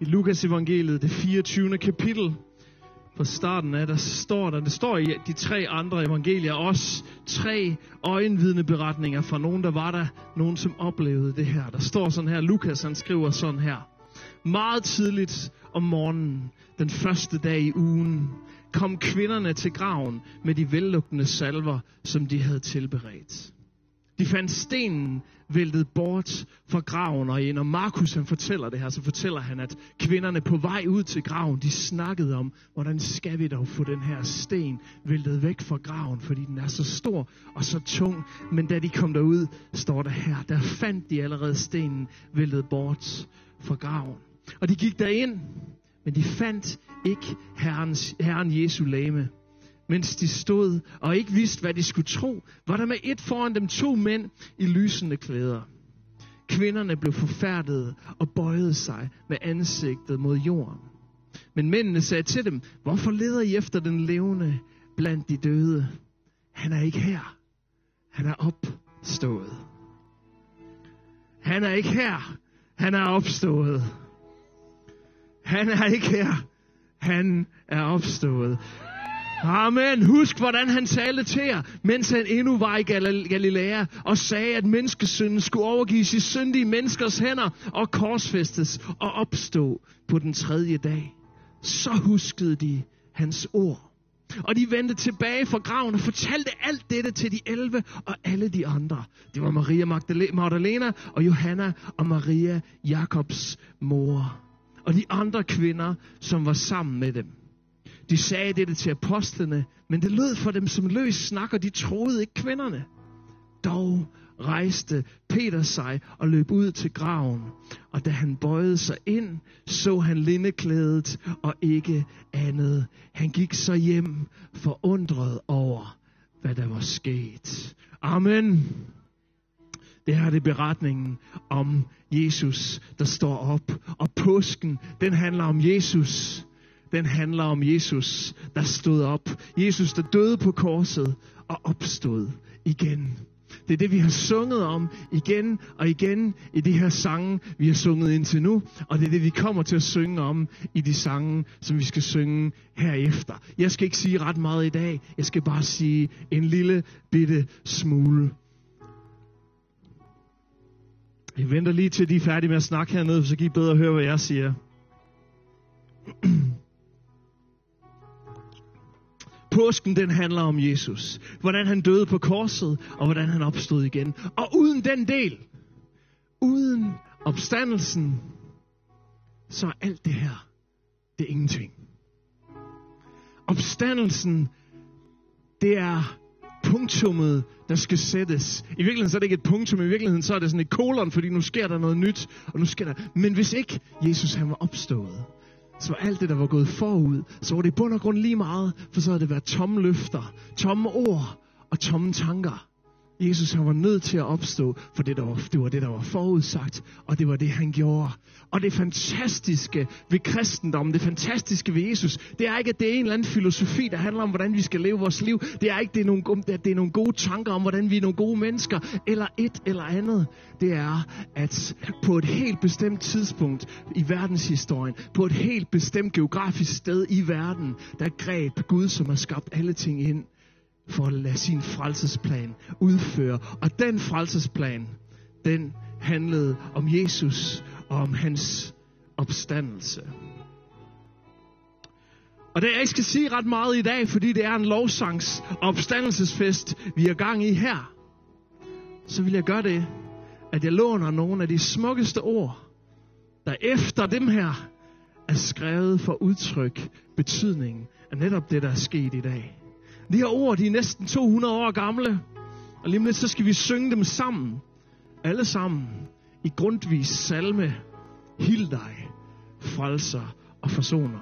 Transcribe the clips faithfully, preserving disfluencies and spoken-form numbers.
I Lukas evangeliet, det fireogtyvende kapitel, fra starten af, der står der, det står i de tre andre evangelier også tre øjenvidneberetninger fra nogen, der var der, nogen som oplevede det her. Der står sådan her, Lukas han skriver sådan her: meget tidligt om morgenen, den første dag i ugen, kom kvinderne til graven med de vellugtende salver, som de havde tilberedt. De fandt stenen væltet bort fra graven, og når Markus han fortæller det her, så fortæller han, at kvinderne på vej ud til graven, de snakkede om, hvordan skal vi dog få den her sten væltet væk fra graven, fordi den er så stor og så tung. Men da de kom derud, står der her, der fandt de allerede stenen væltet bort fra graven. Og de gik derind, men de fandt ikke Herrens, Herren Jesu legeme. Mens de stod og ikke vidste, hvad de skulle tro, var der med et foran dem to mænd i lysende klæder. Kvinderne blev forfærdede og bøjede sig med ansigtet mod jorden. Men mændene sagde til dem, hvorfor leder I efter den levende blandt de døde? Han er ikke her. Han er opstået. Han er ikke her. Han er opstået. Han er ikke her. Han er opstået. Amen. Husk, hvordan han talte til jer, mens han endnu var i Galilea, og sagde, at menneskesynden skulle overgives i syndige menneskers hænder og korsfæstes og opstå på den tredje dag. Så huskede de hans ord. Og de vendte tilbage fra graven og fortalte alt dette til de elleve og alle de andre. Det var Maria Magdalena og Johanna og Maria, Jakobs mor. Og de andre kvinder, som var sammen med dem. De sagde dette til apostlene, men det lød for dem som løs snak, og de troede ikke kvinderne. Dog rejste Peter sig og løb ud til graven, og da han bøjede sig ind, så han lindeklædet og ikke andet. Han gik så hjem forundret over, hvad der var sket. Amen. Det her er det beretningen om Jesus, der står op. Og påsken, den handler om Jesus. Den handler om Jesus, der stod op. Jesus, der døde på korset og opstod igen. Det er det, vi har sunget om igen og igen i de her sange, vi har sunget indtil nu. Og det er det, vi kommer til at synge om i de sange, som vi skal synge herefter. Jeg skal ikke sige ret meget i dag. Jeg skal bare sige en lille bitte smule. Jeg venter lige til, de er færdige med at snakke hernede, så kan I bedre høre, hvad jeg siger. Påsken, den handler om Jesus. Hvordan han døde på korset, og hvordan han opstod igen. Og uden den del, uden opstandelsen, så er alt det her, det er ingenting. Opstandelsen, det er punktummet, der skal sættes. I virkeligheden så er det ikke et punktum, i virkeligheden så er det sådan et kolon, fordi nu sker der noget nyt, og nu sker der. Men hvis ikke Jesus han var opstået, så var alt det, der var gået forud, så var det i bund og grund lige meget, for så havde det været tomme løfter, tomme ord og tomme tanker. Jesus han var nødt til at opstå, for det, der var, det var det, der var forudsagt, og det var det, han gjorde. Og det fantastiske ved kristendommen, det fantastiske ved Jesus, det er ikke, at det er en eller anden filosofi, der handler om, hvordan vi skal leve vores liv. Det er ikke, det er nogle, at det er nogle gode tanker om, hvordan vi er nogle gode mennesker, eller et eller andet. Det er, at på et helt bestemt tidspunkt i verdenshistorien, på et helt bestemt geografisk sted i verden, der greb Gud, som har skabt alle ting ind, for at lade sin frelsesplan udføre. Og den frelsesplan, den handlede om Jesus og om hans opstandelse. Og det jeg ikke skal sige ret meget i dag, fordi det er en lovsangs- og opstandelsesfest, vi er gang i her, så vil jeg gøre det, at jeg låner nogle af de smukkeste ord, der efter dem her er skrevet for udtryk betydningen af netop det, der er sket i dag. De her ord, de er næsten to hundrede år gamle, og lige om lidt, så skal vi synge dem sammen. Alle sammen i Grundtvigs salme, Hild dig, frelser og forsoner.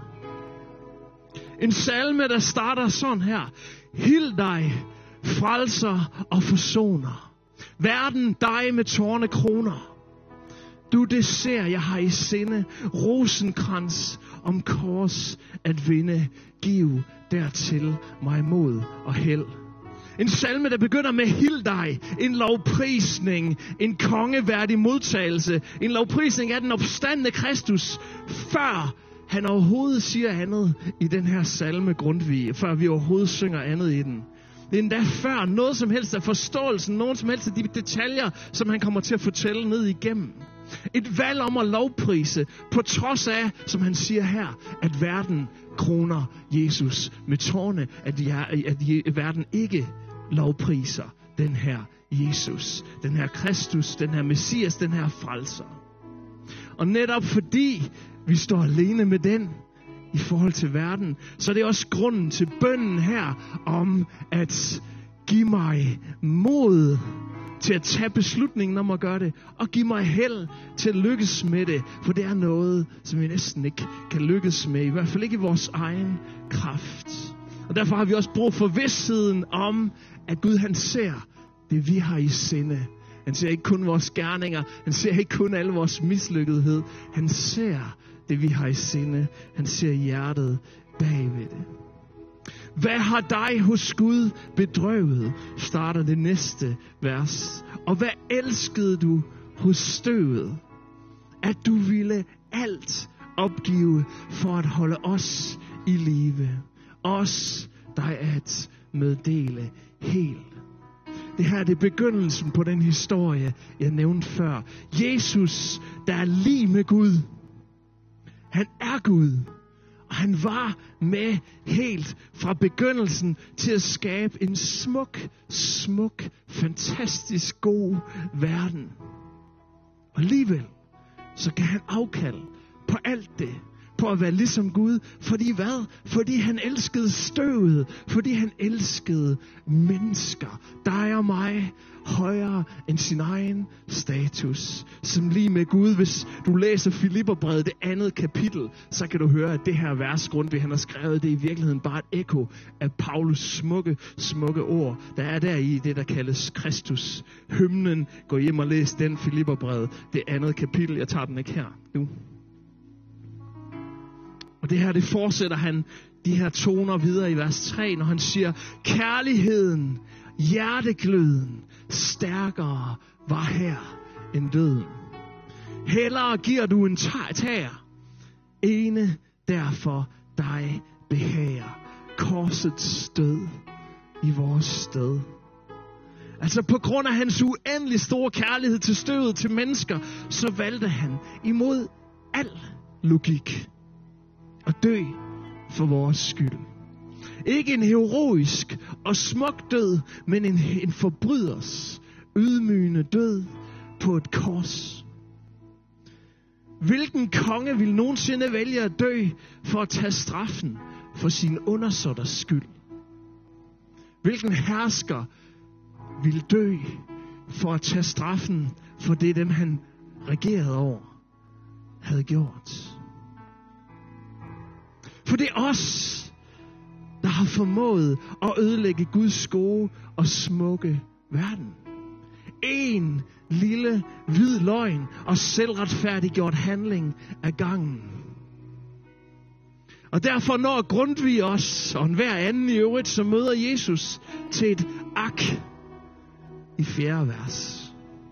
En salme, der starter sådan her. Hild dig, frelser og forsoner. Verden dig med tårne kroner. Du det ser, jeg har i sinde, rosenkrans om kors at vinde. Giv dertil mig mod og held. En salme, der begynder med hild dig, en lovprisning, en kongeværdig modtagelse, en lovprisning af den opstandne Kristus, før han overhovedet siger andet i den her salme Grundtvig, før vi overhovedet synger andet i den. Det er endda før noget som helst af forståelsen, nogen som helst af de detaljer, som han kommer til at fortælle ned igennem. Et valg om at lovprise, på trods af, som han siger her, at verden kroner Jesus med tårne, at, de er, at verden ikke lovpriser den her Jesus, den her Kristus, den her Messias, den her frelser. Og netop fordi vi står alene med den i forhold til verden, så er det også grunden til bønnen her om at give mig mod til at tage beslutningen om at gøre det, og give mig held til at lykkes med det, for det er noget, som vi næsten ikke kan lykkes med, i hvert fald ikke i vores egen kraft. Og derfor har vi også brug for vidstheden om, at Gud han ser det, vi har i sinde. Han ser ikke kun vores gerninger, han ser ikke kun alle vores mislykkethed, han ser det, vi har i sinde. Han ser hjertet bagved det. Hvad har dig hos Gud bedrøvet, starter det næste vers. Og hvad elskede du hos støvet? At du ville alt opgive for at holde os i live. Os dig at meddele helt. Det her det er begyndelsen på den historie, jeg nævnte før. Jesus, der er lige med Gud. Han er Gud. Og han var med helt fra begyndelsen til at skabe en smuk, smuk, fantastisk god verden. Og alligevel, så kan han afkalde på alt det. På at være ligesom Gud. Fordi hvad? Fordi han elskede støvet. Fordi han elskede mennesker. Dig og mig. Højere end sin egen status. Som lige med Gud. Hvis du læser Filipperbrevet, det andet kapitel, så kan du høre, at det her vers, Grundtvig han har skrevet, det er i virkeligheden bare et ekko af Paulus smukke, smukke ord. Der er der i det, der kaldes Kristus. Hymnen. Gå hjem og læs den Filipperbrevet. Det andet kapitel. Jeg tager den ikke her nu. Og det her, det fortsætter han de her toner videre i vers tre, når han siger, kærligheden, hjertegløden, stærkere var her end døden. Hellere giver du en tager, ene derfor dig behager, korsets død i vores sted. Altså på grund af hans uendelig store kærlighed til støvet, til mennesker, så valgte han imod al logik og dø for vores skyld. Ikke en heroisk og smuk død, men en, en forbryders ydmygende død på et kors. Hvilken konge vil nogensinde vælge at dø for at tage straffen for sine undersåtters skyld? Hvilken hersker vil dø for at tage straffen for det, dem han regerede over, havde gjort? For det er os, der har formået at ødelægge Guds gode og smukke verden. En lille hvid løgn og selvretfærdiggjort handling af gangen. Og derfor når Grundtvig os, og enhver anden i øvrigt, som møder Jesus, til et ak i fjerde vers.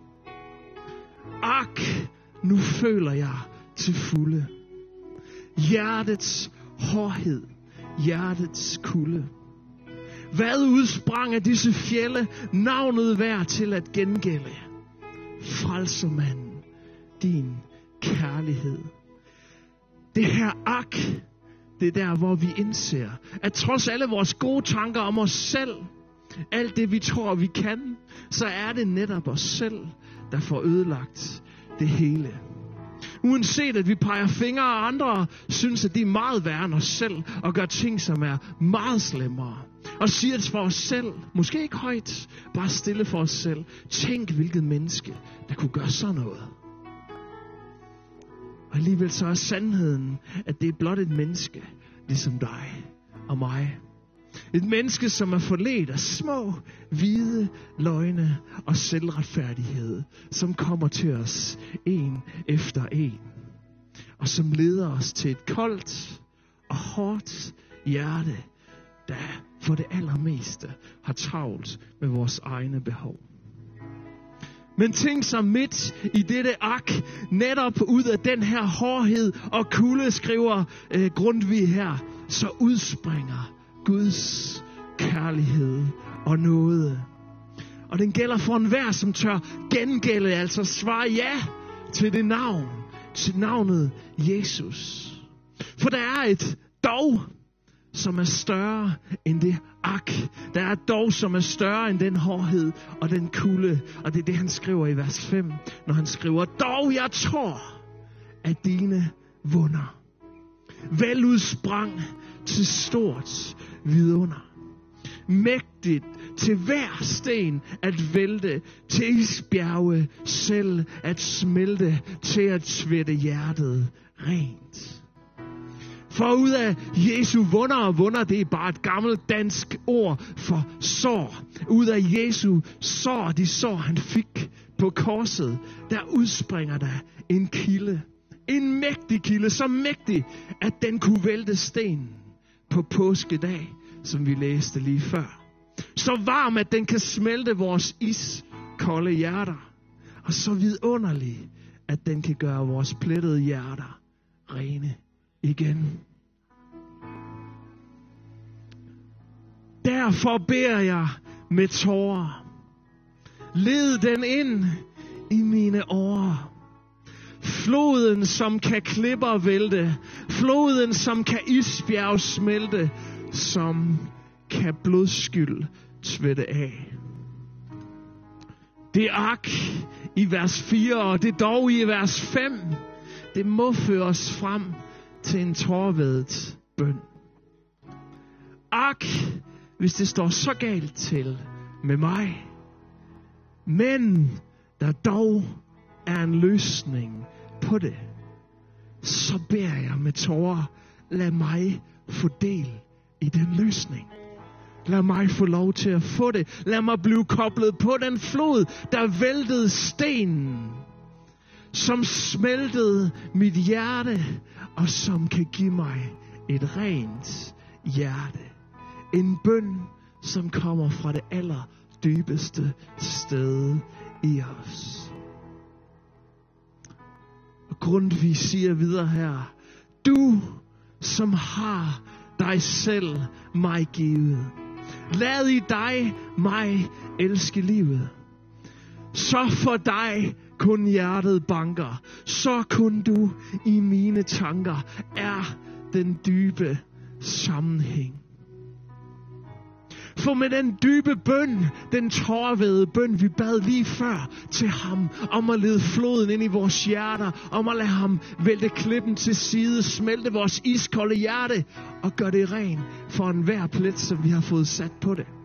Ak, nu føler jeg til fulde hjertets hårdhed, hjertets kulde. Hvad udsprang af disse fjelde, navnet værd til at gengælde? Frelsermanden, din kærlighed. Det her ak, det er der, hvor vi indser, at trods alle vores gode tanker om os selv, alt det vi tror vi kan, så er det netop os selv, der får ødelagt det hele. Uanset at vi peger fingre og andre synes, at de er meget værre end os selv, og gør ting, som er meget slemmere. Og siger det for os selv, måske ikke højt, bare stille for os selv. Tænk, hvilket menneske, der kunne gøre sådan noget. Og alligevel så er sandheden, at det er blot et menneske, ligesom dig og mig. Et menneske, som er forledt af små, hvide løgne og selvretfærdighed, som kommer til os en efter en. Og som leder os til et koldt og hårdt hjerte, der for det allermeste har travlt med vores egne behov. Men tænk så midt i dette ak, netop ud af den her hårdhed og kulde, skriver øh, Grundtvig her, så udspringer Guds kærlighed og nåde. Og den gælder for enhver, som tør gengælde, altså svare ja til det navn, til navnet Jesus. For der er et dog, som er større end det ak. Der er et dog, som er større end den hårdhed og den kulde. Og det er det, han skriver i vers fem, når han skriver, dog jeg tror, at dine vunder vel udsprang til stort vidunder. Mægtigt til hver sten at vælte, til isbjerge selv at smelte, til at tvætte hjertet rent. For ud af Jesu vunder og vunder, det er bare et gammelt dansk ord for sår. Ud af Jesu sår, de sår han fik på korset, der udspringer der en kilde. En mægtig kilde, så mægtig, at den kunne vælte sten på påskedag, som vi læste lige før. Så varm, at den kan smelte vores iskolde hjerter. Og så vidunderlig, at den kan gøre vores plettede hjerter rene igen. Derfor beder jeg med tårer. Led den ind i mine årer. Floden, som kan klipper vælte. Floden, som kan isbjerg smelte. Som kan blodskyld tvætte af. Det ak i vers fire, og det dog i vers fem, det må føre os frem til en tårevædet bøn. Ak, hvis det står så galt til med mig, men der dog er en løsning på det, så beder jeg med tårer, lad mig få del i den løsning. Lad mig få lov til at få det. Lad mig blive koblet på den flod, der væltede stenen, som smeltede mit hjerte, og som kan give mig et rent hjerte. En bøn, som kommer fra det allerdybeste sted i os. Og Grundtvig siger videre her, du som har dig selv mig givet, lad i dig mig elske livet. Så for dig kun hjertet banker, så kun du i mine tanker er den dybe sammenhæng. For med den dybe bøn, den tårevædede bøn, vi bad lige før til ham, om at lede floden ind i vores hjerter, om at lade ham vælte klippen til side, smelte vores iskolde hjerte og gøre det ren for enhver plet, som vi har fået sat på det.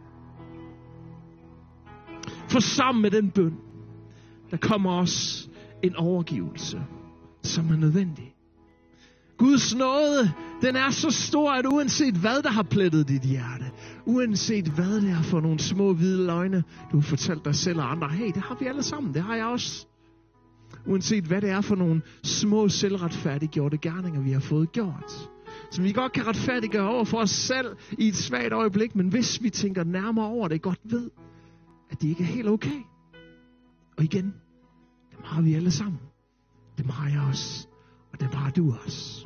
For sammen med den bøn, der kommer også en overgivelse, som er nødvendig. Guds nåde, den er så stor, at uanset hvad der har plettet dit hjerte, uanset hvad det er for nogle små hvide løgne, du har fortalt dig selv og andre, hey, det har vi alle sammen, det har jeg også. Uanset hvad det er for nogle små selvretfærdiggjorte gerninger, vi har fået gjort, som vi godt kan retfærdiggøre over for os selv i et svagt øjeblik, men hvis vi tænker nærmere over det, godt ved, at det ikke er helt okay. Og igen, dem har vi alle sammen. Dem har jeg også. Og dem har du også.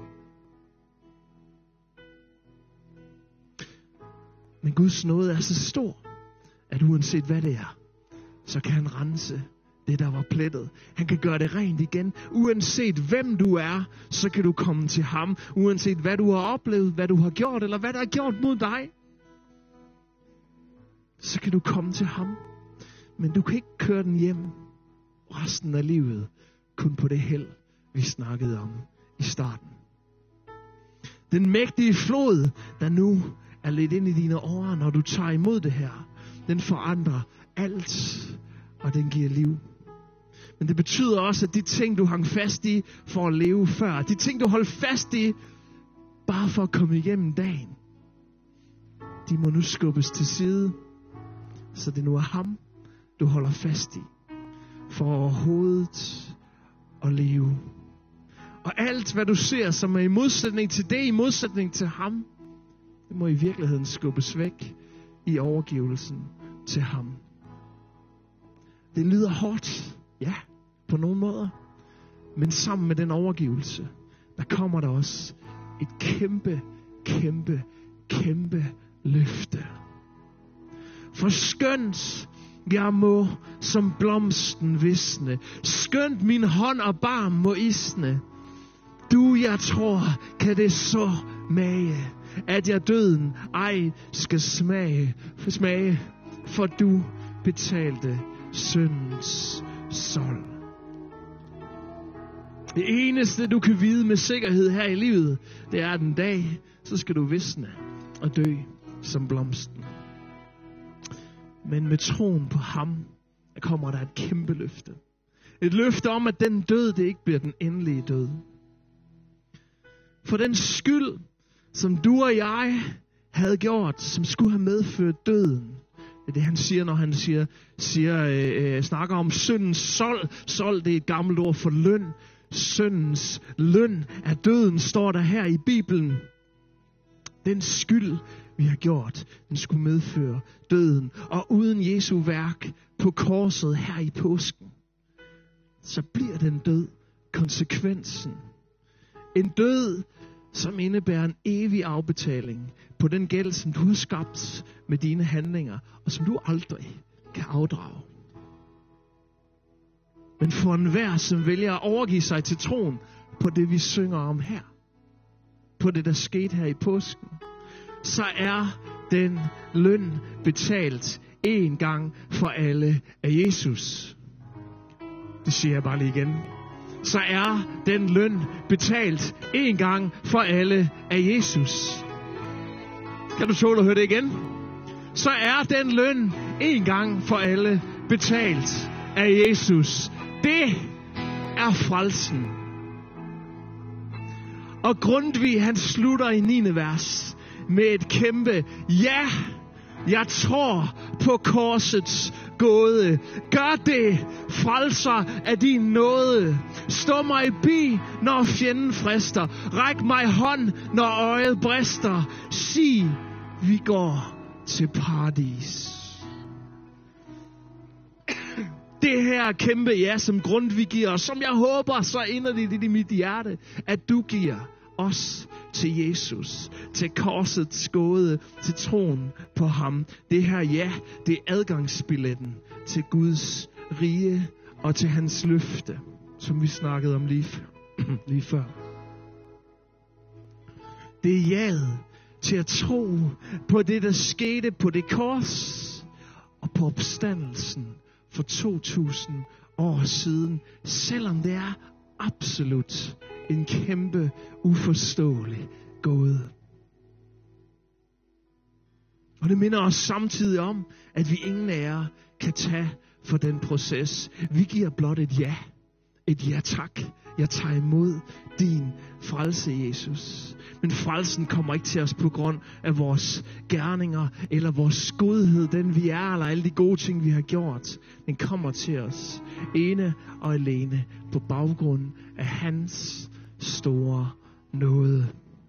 Men Guds nåde er så stor, at uanset hvad det er, så kan han rense det, der var plettet. Han kan gøre det rent igen. Uanset hvem du er, så kan du komme til ham. Uanset hvad du har oplevet, hvad du har gjort, eller hvad der er gjort mod dig, så kan du komme til ham. Men du kan ikke køre den hjem resten af livet, kun på det held, vi snakkede om i starten. Den mægtige flod, der nu er lidt ind i dine årer, når du tager imod det her, den forandrer alt, og den giver liv. Men det betyder også, at de ting, du hang fast i for at leve før, de ting, du holdt fast i, bare for at komme igennem dagen, de må nu skubbes til side, så det nu er ham, du holder fast i, for overhovedet at leve. Og alt, hvad du ser, som er i modsætning til det, i modsætning til ham, det må i virkeligheden skubbes væk i overgivelsen til ham. Det lyder hårdt, ja, på nogle måder. Men sammen med den overgivelse, der kommer der også et kæmpe, kæmpe, kæmpe løfte. For skønt jeg må som blomsten visne, skønt min hånd og barm må isne, du jeg tror kan det så mage, at jeg døden ej skal smage, for smage, for du betalte syndens sold. Det eneste du kan vide med sikkerhed her i livet, det er, at en dag, så skal du visne og dø som blomsten. Men med troen på ham, der kommer der et kæmpe løfte. Et løfte om, at den død, det ikke bliver den endelige død. For den skyld, som du og jeg havde gjort, som skulle have medført døden. Det er det, han siger, når han siger, siger øh, snakker om syndens sold. Sold, det er et gammelt ord for løn. Syndens løn af døden, står der her i Bibelen. Den skyld, vi har gjort, den skulle medføre døden. Og uden Jesu værk på korset her i påsken, så bliver den død konsekvensen. En død, som indebærer en evig afbetaling på den gæld, som du har skabt med dine handlinger, og som du aldrig kan afdrage. Men for enhver, som vælger at overgive sig til troen på det, vi synger om her, på det, der skete her i påsken, så er den løn betalt en gang for alle af Jesus. Det siger jeg bare lige igen. Så er den løn betalt en gang for alle af Jesus. Kan du tåle at høre det igen? Så er den løn en gang for alle betalt af Jesus. Det er frelsen. Og Grundtvig, han slutter i niende vers med et kæmpe ja. Jeg tror på korsets gåde. Gør det, frelser af din nåde. Stå mig bi, når fjenden frister. Ræk mig hånd, når øjet brister. Sig, vi går til paradis. Det her kæmpe ja, som Grundtvig giver os, som jeg håber så inderligt i mit hjerte, at du giver os til Jesus, til korsets gåde, til troen på ham. Det her ja, det er adgangsbilletten til Guds rige og til hans løfte, som vi snakkede om lige, lige før. Det er jaet til at tro på det, der skete på det kors og på opstandelsen for to tusind år siden, selvom det er absolut en kæmpe, uforståelig gåde. Og det minder os samtidig om, at vi ingen af jer kan tage for den proces. Vi giver blot et ja. Et ja tak. Jeg tager imod din frelse, Jesus. Men frelsen kommer ikke til os på grund af vores gerninger, eller vores godhed, den vi er, eller alle de gode ting, vi har gjort. Den kommer til os ene og alene på baggrund af hans store nåde.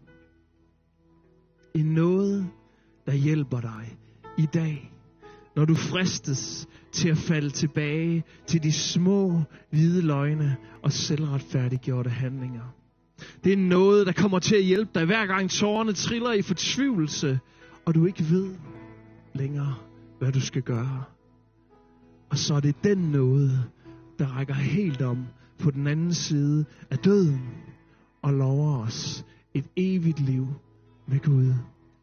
En nåde, der hjælper dig i dag, når du fristes til at falde tilbage til de små, hvide løgne og selvretfærdiggjorte handlinger. Det er noget, der kommer til at hjælpe dig, hver gang tårerne triller i fortvivlelse, og du ikke ved længere, hvad du skal gøre. Og så er det den nåde, der rækker helt om på den anden side af døden, og lover os et evigt liv med Gud.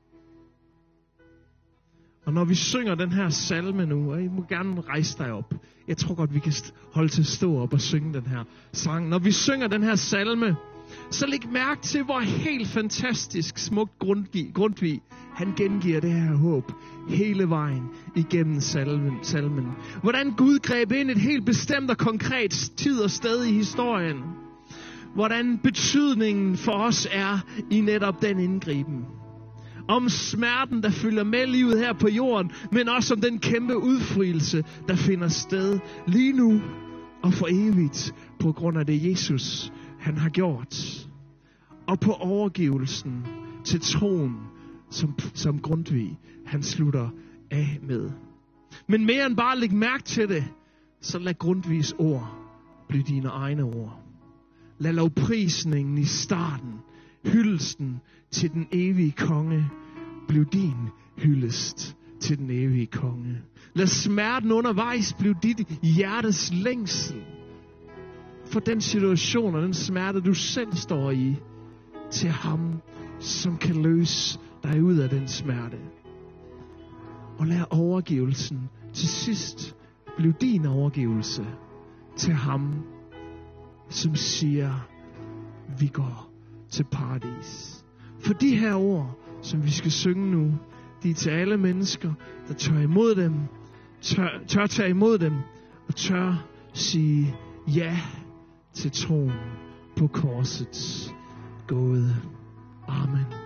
Og når vi synger den her salme nu, og I må gerne rejse dig op. Jeg tror godt, vi kan holde til at stå op og synge den her sang. Når vi synger den her salme, så læg mærke til, hvor helt fantastisk smukt Grundtvig, Grundtvig han gengiver det her håb hele vejen igennem salmen, salmen. Hvordan Gud greb ind et helt bestemt og konkret tid og sted i historien. Hvordan betydningen for os er i netop den indgriben. Om smerten, der følger med livet her på jorden, men også om den kæmpe udfrielse, der finder sted lige nu og for evigt på grund af det Jesus, han har gjort. Og på overgivelsen til troen som, som Grundtvig, han slutter af med. Men mere end bare læg mærke til det, så lad Grundtvigs ord blive dine egne ord. Lad lovprisningen i starten, hyldesten til den evige konge, blive din hyldest til den evige konge. Lad smerten undervejs blive dit hjertes længsel for den situation og den smerte, du selv står i, til ham, som kan løse dig ud af den smerte. Og lad overgivelsen til sidst blive din overgivelse til ham, som siger, vi går til paradis. For de her ord, som vi skal synge nu, de er til alle mennesker, der tør imod dem, tør, tør tage imod dem, og tør sige ja til troen på korsets gåde. Amen.